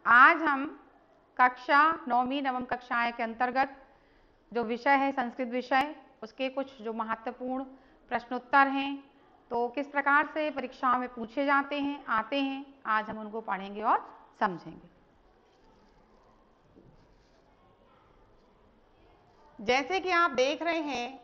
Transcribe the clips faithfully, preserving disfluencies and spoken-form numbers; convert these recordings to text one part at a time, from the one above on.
आज हम कक्षा नौवीं नवम कक्षाएं के अंतर्गत जो विषय है संस्कृत विषय, उसके कुछ जो महत्वपूर्ण प्रश्नोत्तर हैं, तो किस प्रकार से परीक्षाओं में पूछे जाते हैं, आते हैं, आज हम उनको पढ़ेंगे और समझेंगे। जैसे कि आप देख रहे हैं,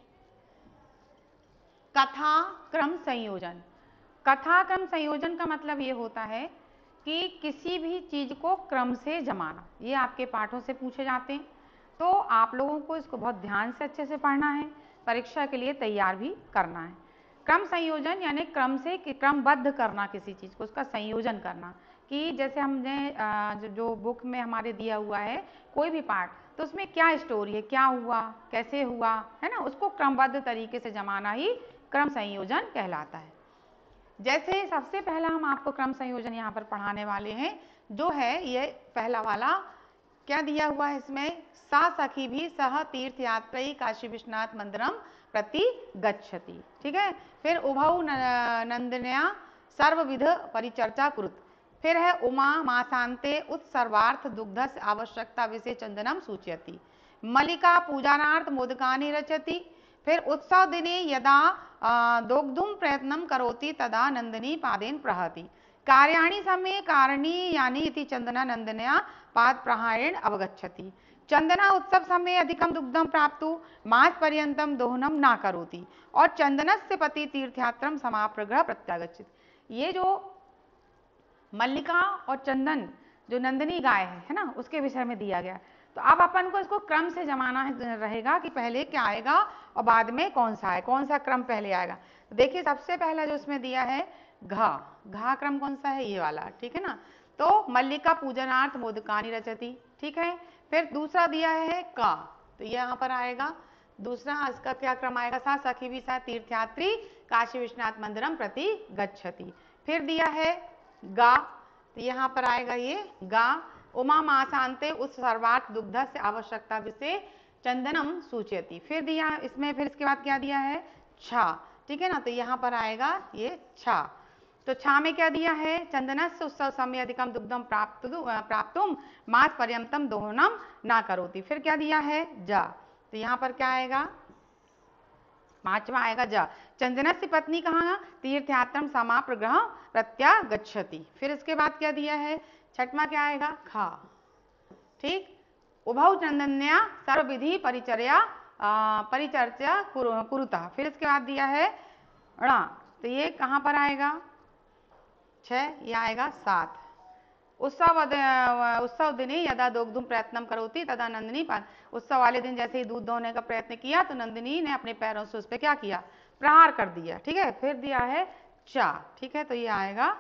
कथा क्रम संयोजन। कथा क्रम संयोजन का मतलब ये होता है कि किसी भी चीज को क्रम से जमाना। ये आपके पाठों से पूछे जाते हैं, तो आप लोगों को इसको बहुत ध्यान से अच्छे से पढ़ना है, परीक्षा के लिए तैयार भी करना है। क्रम संयोजन यानी क्रम से क्रमबद्ध करना किसी चीज को, उसका संयोजन करना। कि जैसे हमने जो बुक में हमारे दिया हुआ है कोई भी पाठ, तो उसमें क्या स्टोरी है, क्या हुआ, कैसे हुआ, है ना, उसको क्रमबद्ध तरीके से जमाना ही क्रम संयोजन कहलाता है। जैसे सबसे पहला हम आपको क्रम संयोजन यहाँ पर पढ़ाने वाले हैं, जो है ये पहला वाला। क्या दिया हुआ है इसमें? सा सखी भी सह तीर्थ यात्री काशी विश्वनाथ मंदिरम प्रति गच्छति। ठीक है। फिर उभौ नंदनया सर्वविध परिचर्चा कुरुत। फिर है उमा मासांते उत्सर्वार्थ दुग्धस आवश्यकता विषय चंदनम सूचयति। मल्लिका पूजनार्थ मोदकानि रचति। फिर उत्सव दिने यदा दोग्धुम प्रयत्नं करोति तदा नंदिनी पादेन प्रहति। कार्याणि समय कारणी यानी इति चंदना नंदनया पाद प्रहारेण अवगच्छति। चंदना उत्सव समय अधिकम दुग्धम प्राप्तु मास पर्यंतम दोहनम ना करोति। और चंदनस्य पति तीर्थयात्रम समाप्रग्रह प्रत्यागच्छति। ये जो मल्लिका और चंदन जो नंदिनी गाय है, है ना, उसके विषय में दिया गया। तो अब अपन को इसको क्रम से जमाना रहेगा कि पहले क्या आएगा और बाद में कौन सा है, कौन सा क्रम पहले आएगा। तो देखिए सबसे पहला जो इसमें दिया है घा, घा क्रम कौन सा है? ये वाला। ठीक है ना। तो मल्लिका पूजनार्थ मोदकानि रचति। ठीक है। फिर दूसरा दिया है का, तो ये यहाँ पर आएगा दूसरा। इसका क्या क्रम आएगा? सा सखी भी सा तीर्थयात्री काशी विश्वनाथ मंदिरम प्रति गच्छति। फिर दिया है गा, तो यहाँ पर आएगा ये गा। उमा मासांते उस सर्वार्थ दुग्ध से आवश्यकता विषय चंदनम सूचयति। फिर दिया इसमें, फिर इसके बाद क्या दिया है? छा। ठीक है ना। तो यहाँ पर आएगा ये छा। तो छा में क्या दिया है? चंदनस्य उत्सव समय अधिकम दुग्धम प्राप्त प्राप्तुम मास पर्यंतम दोहनम ना करोति। फिर क्या दिया है? जा। तो यहाँ पर क्या आएगा? पांचवा आएगा जा। चंदनस्य पत्नी कहाँ? तीर्थयात्रम समाप्रग्रह प्रत्यागच्छति। फिर इसके बाद क्या दिया है? छठवां क्या आएगा? खा। ठीक। उभौ चंदन्या सर्वविधि परिचर्या परिचर्चा कुरुता। फिर इसके बाद दिया है णा, तो ये कहाँ पर आएगा? छह। ये आएगा सात। उत्सव उत्सव दिने यदा दोग्धुम प्रयत्नम करोति तदा नंदिनी पाद। उत्सव वाले दिन जैसे ही दूध दोहने का प्रयत्न किया तो नंदिनी ने अपने पैरों से उस पर क्या किया? प्रहार कर दिया। ठीक है। फिर दिया है चा। ठीक है। तो ये आएगा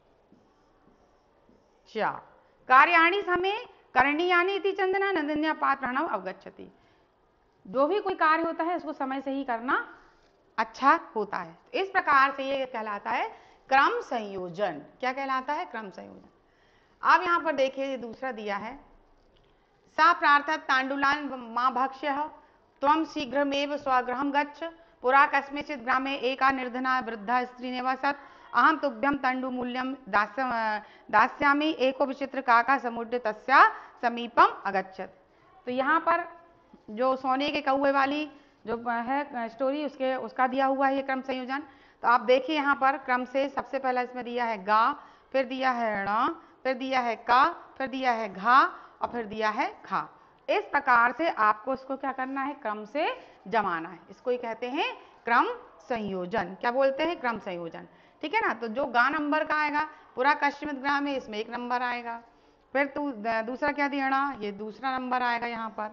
चा। कार्याणि समय करणीयानि इति चंदना नंदिन्या पाद प्रणव अवगच्छति। जो भी कोई कार्य होता है उसको समय से ही करना अच्छा होता है। इस प्रकार से ये कहलाता है क्रम संयोजन। क्या कहलाता है? क्रम संयोजन। अब यहाँ पर देखिए दूसरा दिया है, सा प्रार्थत तांडुलान मां भक्ष्य त्वं शीघ्रमेव स्वगृहं गच्छ। पुरा कस्मिंश्चित् ग्रामे एका निर्धना वृद्धा स्त्री निवसत्। अहम तुभ्यं तंडुमूल्यं दास्यामि। एको विचित्र काका समुद्र तस्या समीपम अगच्छत। तो यहाँ पर जो सोने के कौवे वाली जो है स्टोरी, उसके उसका दिया हुआ है ये क्रम संयोजन। तो आप देखिए यहाँ पर क्रम से सबसे पहला इसमें दिया है गा, फिर दिया है ण, फिर दिया है का, फिर दिया है घा और फिर दिया है खा। इस प्रकार से आपको इसको क्या करना है? क्रम से जमाना है। इसको ही कहते हैं क्रम संयोजन। क्या बोलते हैं? क्रम संयोजन। ठीक है ना। तो जो गा नंबर का आएगा, पूरा कश्मीर ग्राम है, इसमें एक नंबर आएगा। फिर तू दूसरा क्या दिया? ये दूसरा नंबर आएगा यहाँ पर।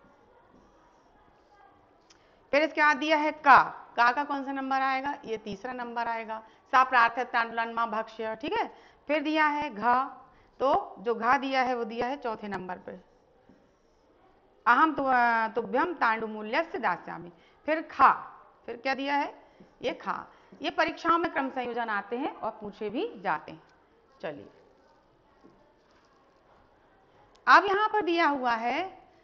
फिर इसके बाद दिया है का, का का कौन सा नंबर आएगा? ये तीसरा नंबर आएगा। सा प्रार्थत तांडुलान मां भक्ष्य। ठीक है। फिर दिया है घा, तो जो घा दिया है वो दिया है चौथे नंबर पे, अहम तुभ्यम तांडुमूल्यस्य दास्यामि। फिर खा, फिर क्या दिया है? ये खा। ये परीक्षाओं में क्रम संयोजन आते हैं और पूछे भी जाते हैं। चलिए अब यहां पर दिया हुआ है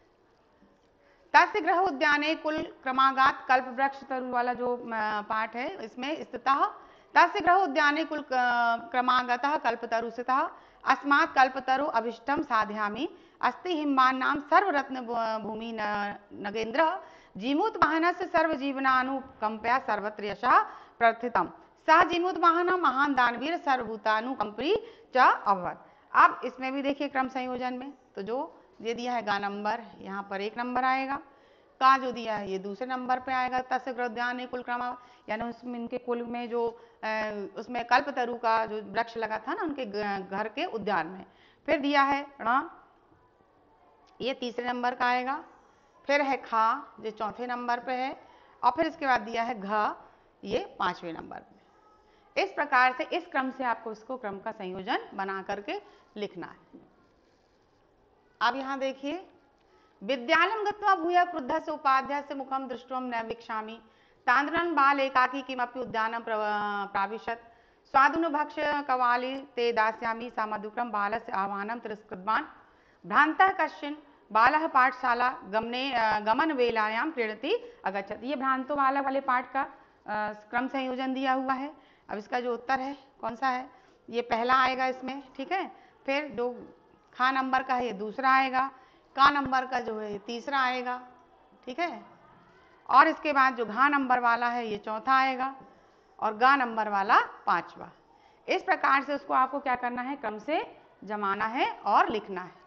तस्य गृह उद्याने कुल क्रमागात कल्प वृक्ष तरु वाला जो पाठ है, इसमें स्थितः तस्य गृह उद्याने कुल क्रमागतः कल्पतरु स्थितः अस्मात् कल्पतरु अभिष्टम साधयामि अस्ति हिम्मानां सर्वरत्न भूमि नगेंद्र जीमूत वाहनस्य सर्वजीवनानुकंपया सर्वत्र यशः प्रथितम सह जीमूत वाहन महान दानवीर सर्वभूतानुकंपी च अभवत। अब इसमें भी देखिए क्रम संयोजन में तो जो ये दिया है गा नंबर, यहाँ पर एक नंबर आएगा, का जो दिया है ये दूसरे नंबर पे आएगा। तस्य गृहोद्यान कुल क्रम, यानी उसमें इनके कुल में जो उसमें कल्पतरु का जो वृक्ष लगा था ना उनके घर के उद्यान में। फिर दिया है ण, ये तीसरे नंबर का आएगा। फिर है खा जो चौथे नंबर पे है, और फिर इसके बाद दिया है घ, ये पांचवें नंबर पे। इस प्रकार से इस क्रम से आपको इसको क्रम का संयोजन बना करके लिखना है। अब यहाँ देखिए, विद्यालयं गत्वा भूय क्रुद्धस्य उपाध्यायस्य मुखं दृष्ट्वा न वीक्षामि तांद्रन बाल एकाकी किमपि उद्यानं प्राविशत् स्वादुनभक्ष कवाली ते दास्यामि सा मधुक्रम बालस्य आह्वानं तिरस्कृतवान् भ्रान्तः कश्चिन् बालः पाठशाला गमने गमन वेलायां क्रीडति अगच्छत्। ये भ्रांतो बालक वाले पाठ का क्रम संयोजन दिया हुआ है। अब इसका जो उत्तर है कौन सा है, ये पहला आएगा इसमें, ठीक है। फिर जो खा नंबर का है ये दूसरा आएगा, का नंबर का जो है ये तीसरा आएगा, ठीक है। और इसके बाद जो घा नंबर वाला है ये चौथा आएगा, और गा नंबर वाला पांचवा। इस प्रकार से उसको आपको क्या करना है, क्रम से जमाना है और लिखना है।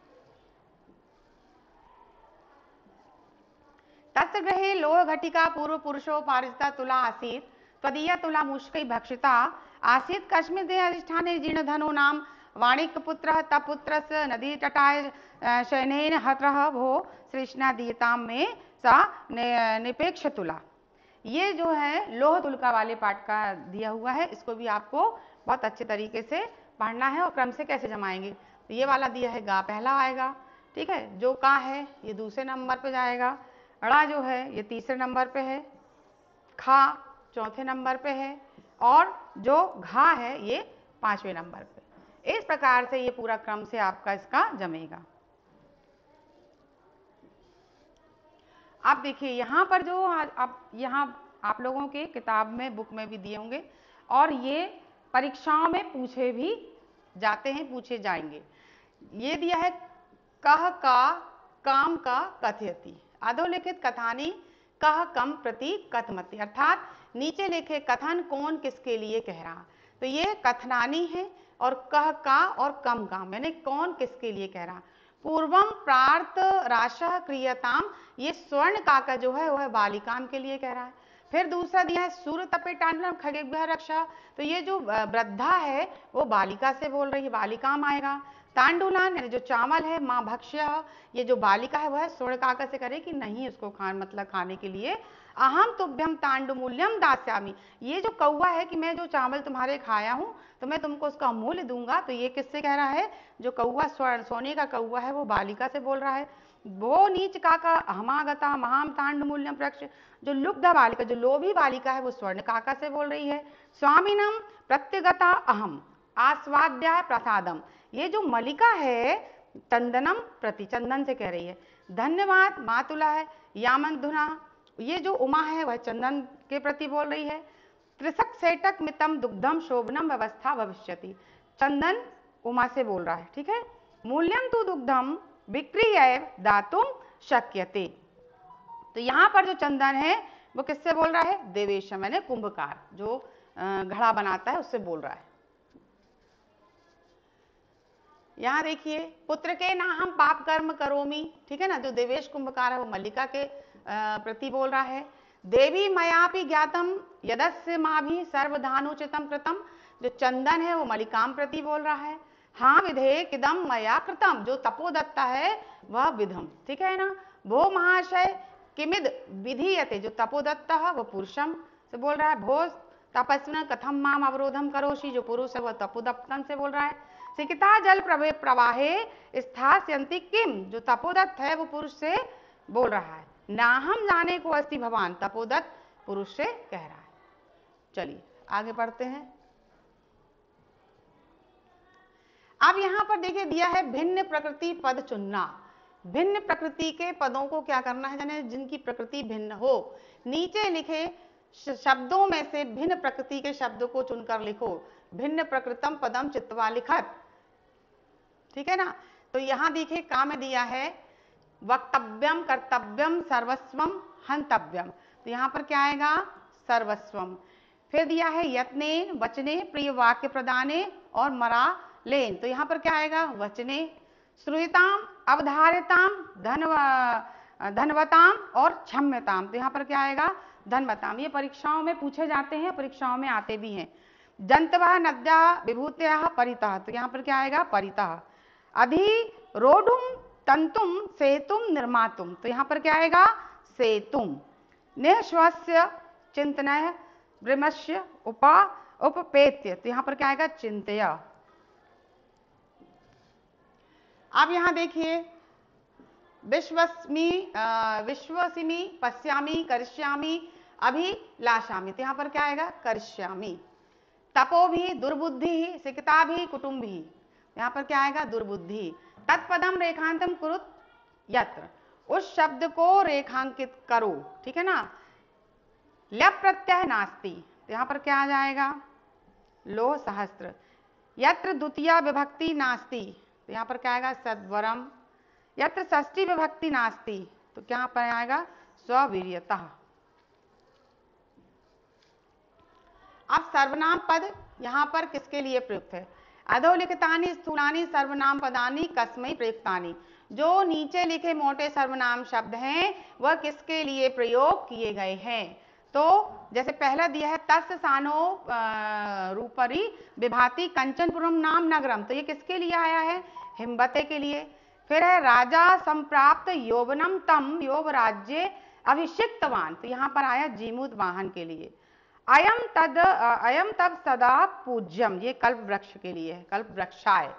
तस्य गृहे लोह घटिका पूर्व पुरुषो पारिता तुला आसीत् त्वदीया तुला मुष्कै भक्षिता आसीत् कस्मिन् देहे अधिष्ठाने जीर्णधनो नाम वाणिक पुत्रः तपुत्रस्य नदी तटाय शयनेन हतः भो सृष्णा दीयताम में सा निपेक्ष तुला। ये जो है लोह तुलका वाले पाठ का दिया हुआ है, इसको भी आपको बहुत अच्छे तरीके से पढ़ना है। और क्रम से कैसे जमाएंगे, तो ये वाला दिया है गा पहला आएगा, ठीक है। जो का है ये दूसरे नंबर पे जाएगा, अड़ा जो है ये तीसरे नंबर पे है, खा चौथे नंबर पे है, और जो घा है ये पांचवें नंबर पे। इस प्रकार से ये पूरा क्रम से आपका इसका जमेगा। आप देखिए यहाँ पर जो आप यहाँ आप लोगों के किताब में बुक में भी दिए होंगे, और ये परीक्षाओं में पूछे भी जाते हैं, पूछे जाएंगे। ये दिया है कह का काम का कथयति अधोलिखित कथानी कह कम प्रति कथमति, अर्थात नीचे लिखे कथन कौन किसके लिए कह रहा। तो ये कथनानी है, और कह का और कम काम यानी कौन किसके लिए कह रहा। पूर्वम प्रार्थ राशः क्रियताम, ये स्वर्ण का का जो है वह बालिकाम के लिए कह रहा है। फिर दूसरा दिया है सूर्य तपे टांडलम खगेभ्यः रक्षा, तो ये जो वृद्धा है वो बालिका से बोल रही है, बालिकाम आएगा। तांडुलान यानी जो चावल है, माँ भक्ष्य, ये जो बालिका है वह स्वर्ण काका से करे कि नहीं उसको खान मतलब खाने के लिए। अहम तुभ्यम तांडु मूल्यम दास्यामि, ये जो कौवा है कि मैं जो चावल तुम्हारे खाया हूँ तो मैं तुमको उसका मूल्य दूंगा। तो ये किससे कह रहा है, जो कौवा स्वर्ण सोने का कौवा है वो बालिका से बोल रहा है। वो नीच काका अहमागता महाम तांडु मूल्यम प्रक्ष, जो लुब्ध बालिका जो लोभी बालिका है वो स्वर्ण काका से बोल रही है। स्वामिनम प्रत्यगता अहम आस्वाद्या प्रसादम, ये जो मलिका है चंदनम प्रति चंदन से कह रही है। धन्यवाद मातुला है यामन धुना, ये जो उमा है वह चंदन के प्रति बोल रही है। त्रिसक सेटक मितम दुग्धम शोभनम व्यवस्था भविष्यति, चंदन उमा से बोल रहा है, ठीक है। मूल्यम तु दुग्धम विक्रीय दातुम शक्यते, तो यहाँ पर जो चंदन है वो किससे बोल रहा है, देवेशम यानी कुंभकार जो घड़ा बनाता है उससे बोल रहा है। यहाँ देखिए पुत्र के ना हम पाप कर्म करोमी, ठीक है ना, जो देवेश कुंभकार है वो मल्लिका के प्रति बोल रहा है। देवी मयापि ज्ञातम यदस्य माँ भी सर्वधानुचितम कृतम, जो चंदन है वो मलिकाम प्रति बोल रहा है। हाँ विधे किदम मया कृतम, जो तपोदत्ता है वह विधम, ठीक है ना। भो महाशय किमिद विधीयते, जो तपोदत्ता है वो पुरुषम से बोल रहा है। भो तपस्विन कथम माम अवरोधम करोषि, जो पुरुष है वह तपोदत्तम से बोल रहा है। सिकिता जल प्रवाहे स्थास्यन्ति किम, जो तपोदत्त है वो पुरुष से बोल रहा है। ना हम जाने को अस्ति भगवान, तपोदत्त पुरुष से कह रहा है। चलिए आगे बढ़ते हैं। अब यहाँ पर देखिए दिया है भिन्न प्रकृति पद चुनना, भिन्न प्रकृति के पदों को क्या करना है, यानी जिनकी प्रकृति भिन्न हो। नीचे लिखे शब्दों में से भिन्न प्रकृति के शब्दों को चुनकर लिखो। भिन्न प्रकृतम पदम चित्वा लिखत, ठीक है ना। तो यहाँ देखिए का में दिया है वक्तव्यम, कर्तव्यम, सर्वस्वम, हंतव्यम। तो यहाँ पर क्या आएगा? सर्वस्वम। फिर दिया है यत्ने, वचने, प्रिय वाक्य प्रदाने और मरा लेन। तो यहाँ पर क्या आएगा? वचने। श्रूयताम, अवधार्यताम, धनव धनवताम और क्षम्यताम। तो यहाँ पर क्या आएगा? धनवताम। ये परीक्षाओं में पूछे जाते हैं, परीक्षाओं में आते भी हैं। जंतवः नद्या विभूतयः परितः। तो यहाँ पर क्या आएगा? परितः। अधिरोढुम तंतुम सेतुम निर्मातुम। तो यहाँ पर क्या आएगा? सेतुम। निःश्वस्य चिंतनः विमर्श्य उपा उपपेत्य। तो यहाँ पर क्या आएगा? चिंतय। अब यहाँ देखिए विश्वस्मि, विश्वसिमि, पश्यामि, करिष्यामि, अभिलाषामि। तो यहाँ पर क्या आएगा? करिष्यामि। तपो भी दुर्बुद्धि, सिकता भी कुटुंबी। यहाँ पर क्या आएगा? दुर्बुद्धि। तत्पदम रेखांतम कुरुत यत्र। उस शब्द को रेखांकित करो। ठीक है ना। ल्यप प्रत्यय नास्ति। तो यहाँ पर क्या आ जाएगा? लोह सहस्त्र। यत्र द्वितीया विभक्ति नास्ति। तो यहाँ पर क्या आएगा? सद्वरम। यत्र षष्ठी विभक्ति नास्ति। तो क्या पर आएगा? स्ववीर्यतः। अब सर्वनाम पद यहाँ पर किसके लिए प्रयुक्त है? अधोलिखितानि स्थूलानि सर्वनाम पदानि कस्मै प्रयुक्तानि। जो नीचे लिखे मोटे सर्वनाम शब्द हैं वह किसके लिए प्रयोग किए गए हैं? तो जैसे पहला दिया है तस् सानो रूपरी विभाति कंचनपुरम नाम नगरम। तो ये किसके लिए आया है? हिमवते के लिए। फिर है राजा संप्राप्त यौवनम तम यौव राज्य अभिषिक्तवान। तो यहाँ पर आया जीमूत वाहन के लिए। अयम तद अयम तब सदा पूज्यम। ये कल्प वृक्ष के लिए है, कल्प वृक्षाय।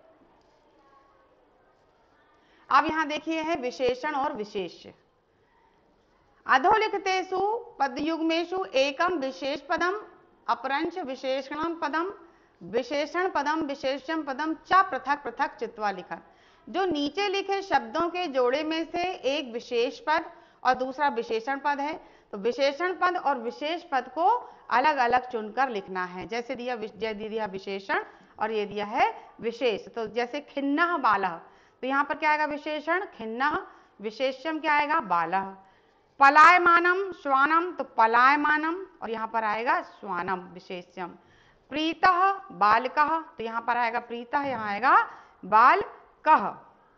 अब यहाँ देखिए है विशेषण और विशेष। अधोलिखितेषु पदयुग्मेषु एकम विशेष पदम अपरंच विशेषणम पदम विशेषण पदम विशेषण पदम च पृथक पृथक चित्वा लिखत। जो नीचे लिखे शब्दों के जोड़े में से एक विशेष पद और दूसरा विशेषण पद है। तो विशेषण पद और विशेष पद को अलग अलग चुनकर लिखना है। जैसे दिया दिया विशेषण और ये दिया है विशेष। तो जैसे खिन्नः बालः। तो यहाँ पर क्या आएगा? विशेषण खिन्नः। विशेषण क्या आएगा? बालः। पलायमानम श्वानम। तो पलायमानम और यहाँ पर आएगा श्वानम विशेष्यम। प्रीतः बालकः। तो यहाँ पर आएगा प्रीतः, यहाँ आएगा बालकः।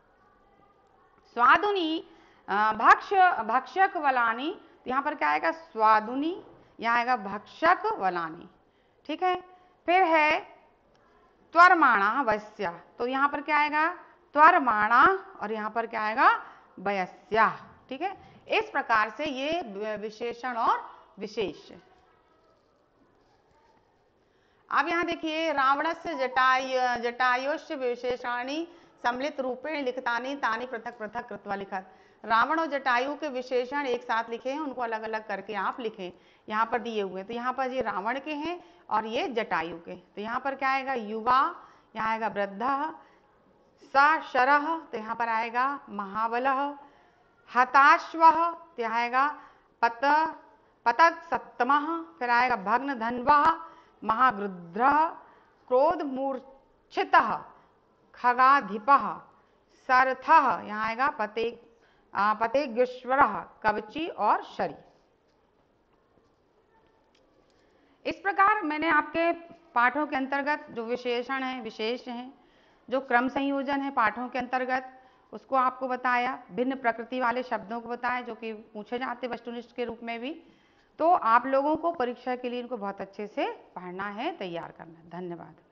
स्वादुनी भक्ष भक्षक वलानी। तो यहाँ पर क्या आएगा? स्वादुनी, यहाँ आएगा भक्षक वलानी। ठीक है। फिर है त्वरमाणा वयस्या। तो यहाँ पर क्या आएगा? त्वरमाणा और यहाँ पर क्या आएगा? वयस्या। ठीक है। इस प्रकार से ये विशेषण और विशेष। अब यहाँ देखिए रावणस्य जटाय जटायुष्य विशेषाणी सम्मिलित रूपेण लिखतानि तानि पृथक पृथक कृत्वा लिखत। रावण और जटायु के विशेषण एक साथ लिखे हैं, उनको अलग अलग करके आप लिखें। यहाँ पर दिए हुए। तो यहाँ पर ये रावण के हैं और ये जटायु के। तो यहाँ पर क्या आएगा? युवा, यहाँ आएगा वृद्धः। सा शरः। तो यहाँ पर आएगा महाबलः। हताश्वः। तो यहाँ आएगा पत पतक सप्तमः। फिर आएगा भग्न धन्वः महागृध्रः। क्रोध मूर्छितः खगाधिपः। सरथः। यहाँ आएगा पते पतेग्यश्वरः कवची और शरी। इस प्रकार मैंने आपके पाठों के अंतर्गत जो विशेषण हैं, विशेष हैं, जो क्रम संयोजन है पाठों के अंतर्गत, उसको आपको बताया। भिन्न प्रकृति वाले शब्दों को बताया जो कि पूछे जाते वस्तुनिष्ठ के रूप में भी। तो आप लोगों को परीक्षा के लिए इनको बहुत अच्छे से पढ़ना है, तैयार करना है। धन्यवाद।